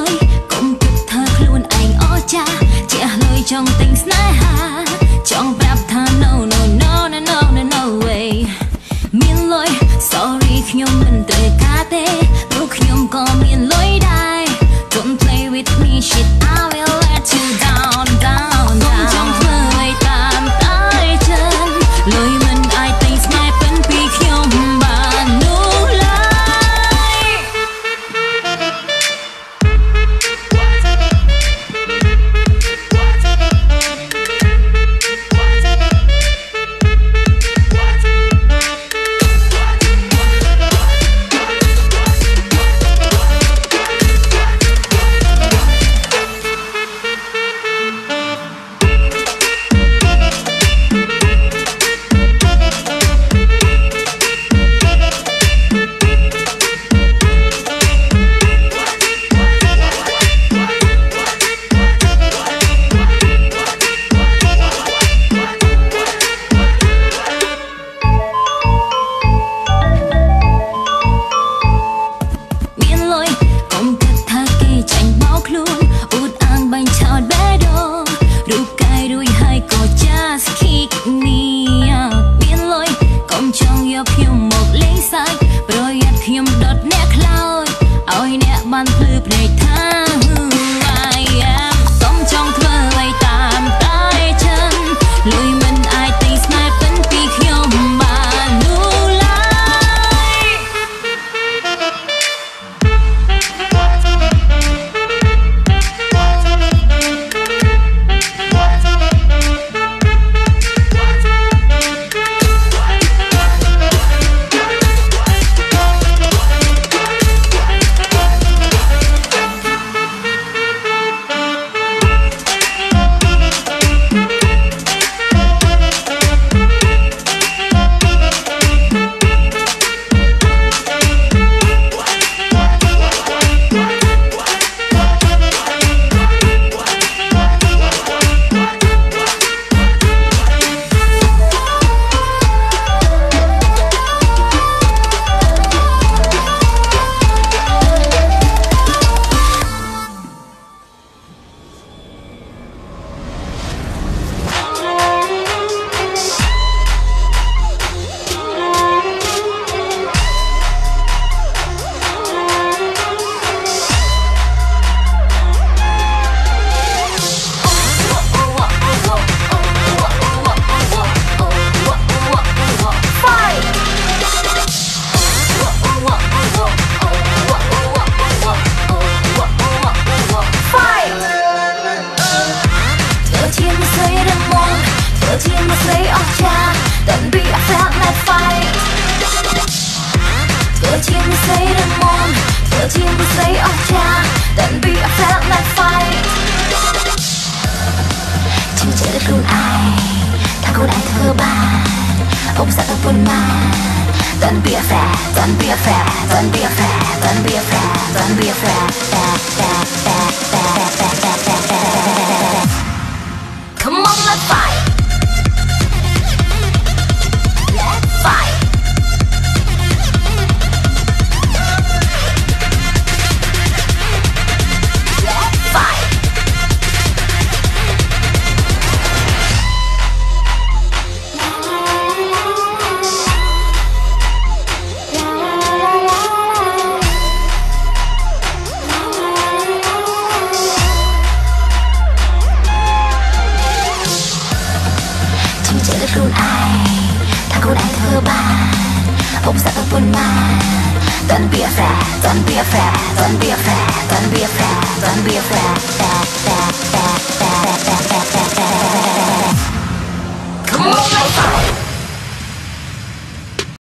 lối cũng kịp thơ luôn anh ó cha trẻ lời trong tình snai ha trong rap tha no no no no no no no way miền lối sorry nhom mình tới cá tê lúc nhom có miền lối đai don't play with me shit I will let you down down down trong thơ ấy tạm tay chân lối mình ai tình snai vẫn bị nhom bàn nụ lại Don't be afraid, don't be afraid, don't be afraid, don't be afraid.